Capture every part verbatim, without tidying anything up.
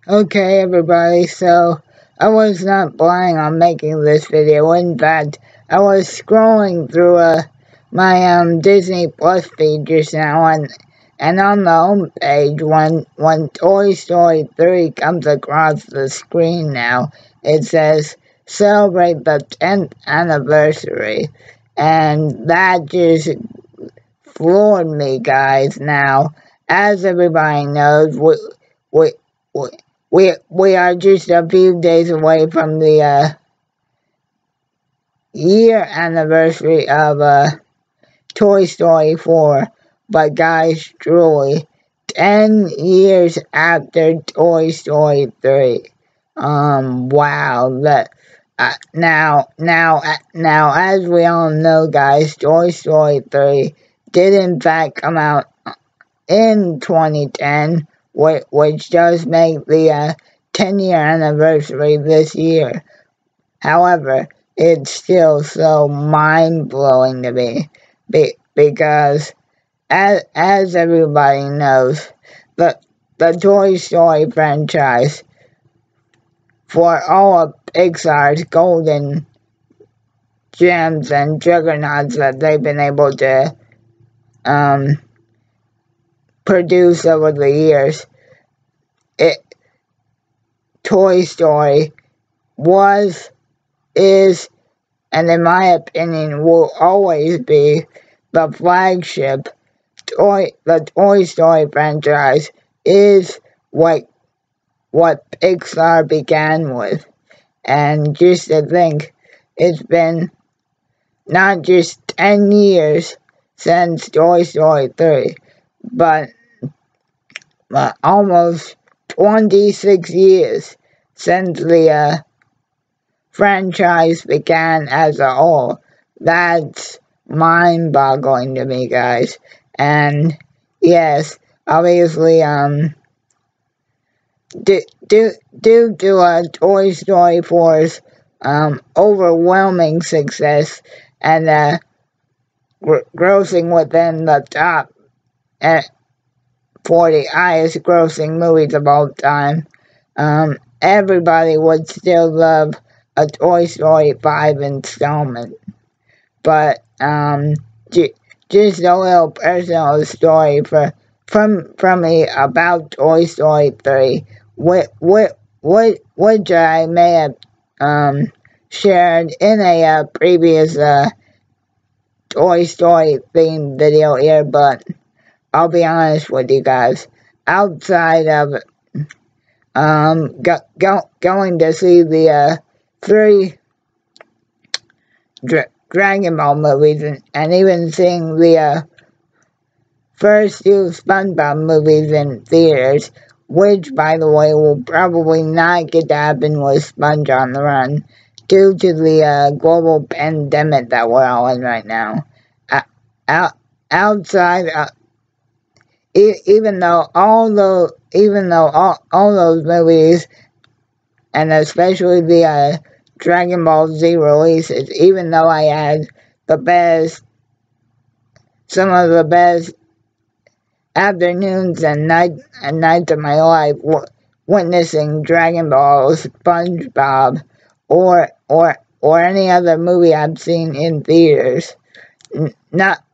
Okay, everybody, so I was not planning on making this video. In fact, I was scrolling through uh, my um, Disney Plus feed just now, and, and on the home page, when, when Toy Story three comes across the screen now, it says, celebrate the tenth anniversary. And that just floored me, guys. Now, as everybody knows, we, we, we we we are just a few days away from the uh, year anniversary of uh, Toy Story four. But guys, truly, ten years after Toy Story three. Um, wow, that uh, now now uh, now as we all know, guys, Toy Story three did in fact come out in twenty ten, which, which does make the uh, ten year anniversary this year. However, it's still so mind-blowing to me be, because, as, as everybody knows, the, the Toy Story franchise, for all of Pixar's golden gems and juggernauts that they've been able to um, produce over the years, it Toy Story was, is, and in my opinion will always be the flagship. Toy, the Toy Story franchise is what, what Pixar began with. And just to think, it's been not just ten years since Toy Story three, but uh, almost twenty-six years since the uh, franchise began as a whole. That's mind-boggling to me, guys. And yes, obviously, um, due, due, due to uh, Toy Story four's um, overwhelming success and uh, gr grossing within the top uh, forty highest grossing movies of all time, um, everybody would still love a Toy Story five installment. But um, j just a little personal story for from from me about Toy Story three, which, which, which I may have um, shared in a uh, previous uh, Toy Story themed video here, but I'll be honest with you guys, outside of um, go, go, going to see the uh, three Dra Dragon Ball movies, and, and even seeing the uh, first two SpongeBob movies in theaters, which, by the way, will probably not get to happen with Sponge on the Run due to the uh, global pandemic that we're all in right now. Uh, out, outside, uh, e even though all those, even though all, all those movies, and especially the uh, Dragon Ball Z releases, even though I had the best, some of the best afternoons and night and nights of my life witnessing Dragon Ball, SpongeBob, or or or any other movie I've seen in theaters. N not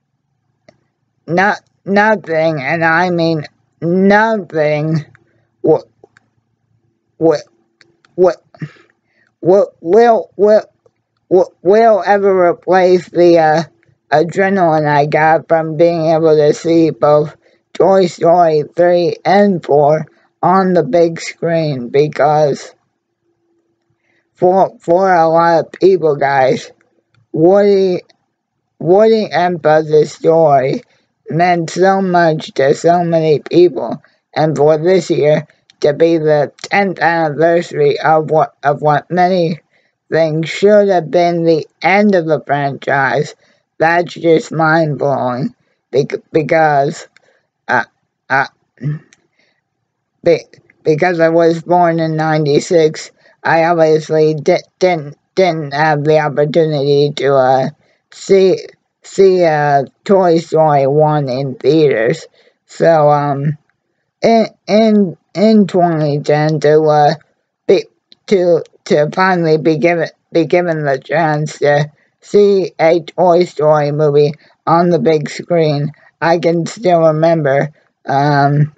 not nothing, and I mean nothing. What what what what will will will will ever replace the uh, adrenaline I got from being able to see both Toy Story three and four on the big screen, because for for a lot of people, guys, Woody Woody and Buzz's story meant so much to so many people, and for this year to be the tenth anniversary of what of what many think should have been the end of the franchise, that's just mind-blowing. Because uh, uh, be, because I was born in ninety-six, I obviously di didn't didn't have the opportunity to uh, see see uh, Toy Story one in theaters. So um, in in in twenty ten to uh be to to finally be given be given the chance to see a Toy Story movie on the big screen. I can still remember um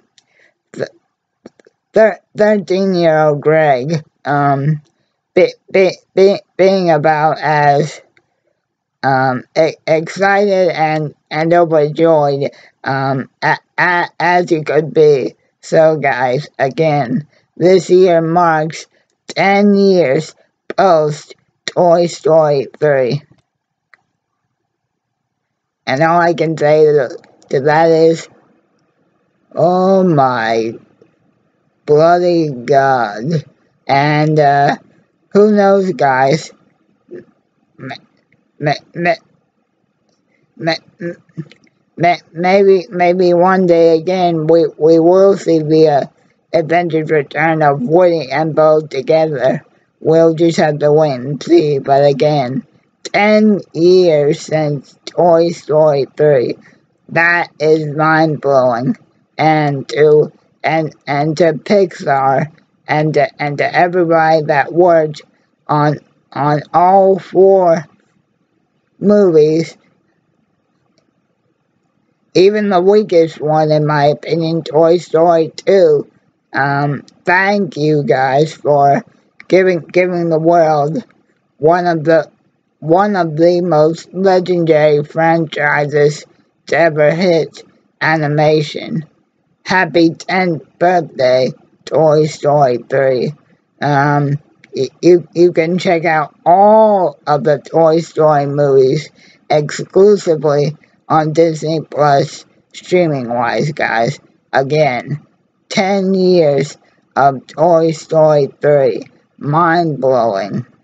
thirteen year old Greg um be, be, be, being about as um e excited and and overjoyed um a, a, as you could be. So guys, again, this year marks ten years post Toy Story three. And all I can say to, to that is, oh my bloody god. And uh, who knows, guys, m m m m maybe maybe one day again we, we will see the uh, adventurous return of Woody and Bo together. We'll just have to wait and see. But again, ten years since Toy Story three. That is mind-blowing. And to and and to Pixar and to, and to everybody that worked on on all four movies, even the weakest one in my opinion, Toy Story two. Um, thank you guys for giving giving the world one of the one of the most legendary franchises to ever hit animation. Happy tenth birthday, Toy Story three. Um, you, you can check out all of the Toy Story movies exclusively on Disney Plus, streaming-wise, guys. Again, ten years of Toy Story three. Mind-blowing.